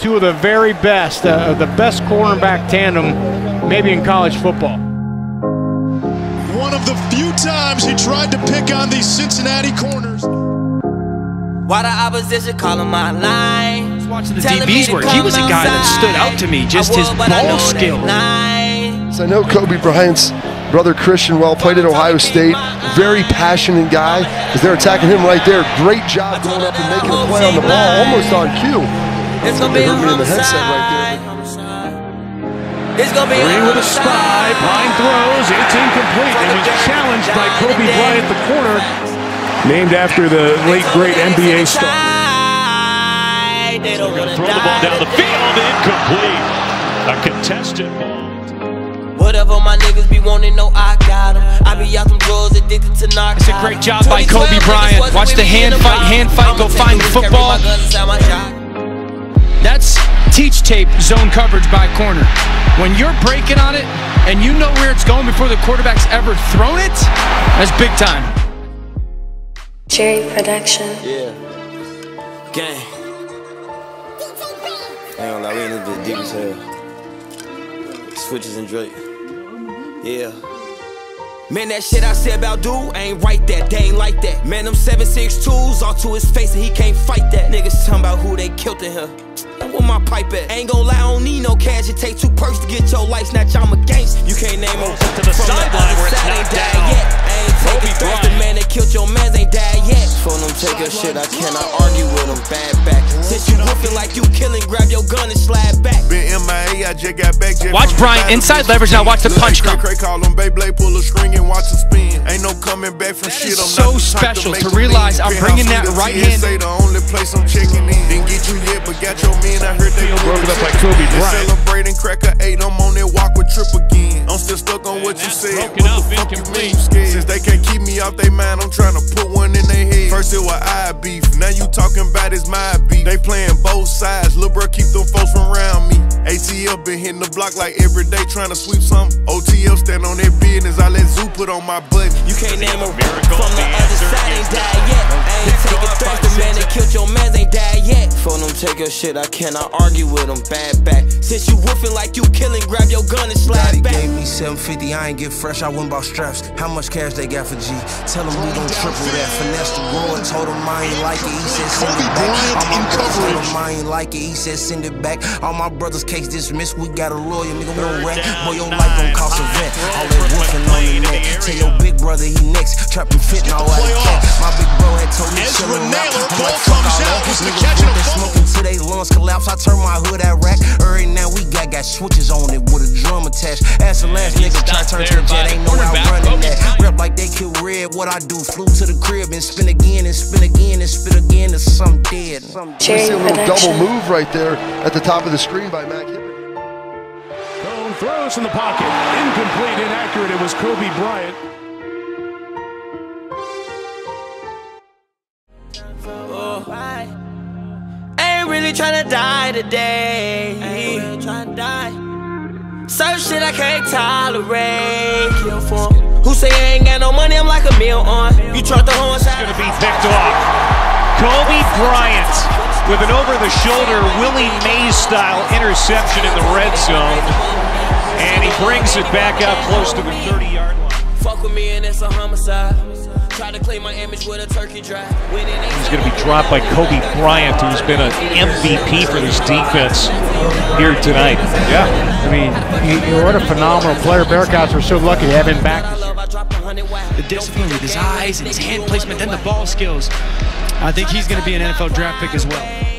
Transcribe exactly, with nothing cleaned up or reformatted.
two of the very best, uh, the best cornerback tandem maybe in college football. One of the few times he tried to pick on these Cincinnati corners. Why the opposition calling my line? I was watching the D Bs work. He was a guy that stood out to me, just his ball skills. So I know Kobe Bryant's brother Christian well played at Ohio State. Very passionate guy. As they're attacking him right there. Great job going up and making a play on the ball, almost on cue. It's gonna be a in the headset right there. It's gonna be Three with a spy. Bryant throws. It's incomplete. And he's challenged by Kobe Bryant, the corner, named after the late great N B A star. They're going to throw the ball down the field. Incomplete. A contested ball. Whatever my niggas be wanting, no, I got them. I be out them drugs, addicted to narcotics. It's a great job by Kobe Bryant. Watch the hand fight, hand fight, go find the football. That's teach tape zone coverage by corner. When you're breaking on it and you know where it's going before the quarterback's ever thrown it, that's big time. Jerry Production. Yeah. Gang. I ain't gonna lie, we in this bit deep as hell. Switches and Drake. Yeah. Man, that shit I said about dude ain't right that, they ain't like that. Man, them seven six twos all to his face and he can't fight that. Niggas talking about who they killed in here. Where my pipe at? Ain't gon' lie, I don't need no cash. It take two perks to get your life snatch. I'm a gangster. You can't name him to the sideline where it's not down. Yet. I ain't taking threats. The man that killed your mans ain't died yet. For them take your shit, I cannot argue with them. Bad back. Since you woofing like you killing, grab your gun and slide back. Been M I A, I just got back. Watch Bryant inside leverage, now watch the punch come. Call him Beyblade, pull a string and watch him spin. Ain't no coming back from shit. I'm so special to realize I'm bringing that right hand. Say the only place I'm checking in. Didn't get you yet, but got your men. I heard they broken up like Kobe Bryant. Celebrating cracker eight, I'm on that walk with trip again. I'm still stuck on what you said. Broken up, incomplete. Since they can't keep me off their mind, I'm trying to put one in their head. First it was I beef, now you talking about it's my beef. They playing both sides, lil' bro keep them folks from around me. A T L been hitting the block like every day trying to sweep something. O T L stand on their business, I let Zoo put on my button. You can't name a miracle from the other side ain't died yet. I ain't taking threats, the man that killed your mans ain't died yet. For them take your shit, I cannot argue with them. Bad back. Since you woofing like you killing, grab your gun and slide back. Gave me seven fifty, I ain't get fresh, I went bought straps. How much cash they got for G? Tell them we gon' triple that. Finesse the grower, told him I ain't like it, he said send it back. All my brothers told him I ain't like it, he said send it back. All my brothers case dismissed, we got a lawyer, nigga, we don't rent. Boy, your life gon' cost a vet. All that woofing on the net. Tell your big brother he next, trapping fit and all out of cat. My big bro had told me chill him out. I'm like, fuck all that. Niggas smoking till they lungs collapse, I turn my hood at rack. Right now we got got switches on it with a drum attached. Ask the last nigga try to turn to a jet, ain't no out running that. Rep like they kill red, what I do? Flew to the crib and spin again and spin again and spin again to some dead. Jerry a little double move right there at the top of the screen by Mac Hibbert. Cone throws in the pocket. Incomplete, inaccurate. It was Kobe Bryant. Really tryna die today. Ain't really tryna die. Certain shit I can't tolerate. Kill for him. Who say I ain't got no money? I'm like a meal on. You trust the horse? It's gonna be picked off. Kobe Bryant with an over-the-shoulder Willie Mays style interception in the red zone, and he brings it back out close to the thirty yard line. Fuck with me and it's a homicide. Try to claim my image with a turkey drive. He's going to be dropped by Kobe Bryant, who's been an M V P for this defense here tonight. Yeah, I mean, he, what a phenomenal player. Bearcats were so lucky to have him back. The discipline with his eyes and his hand placement, then the ball skills. I think he's going to be an N F L draft pick as well.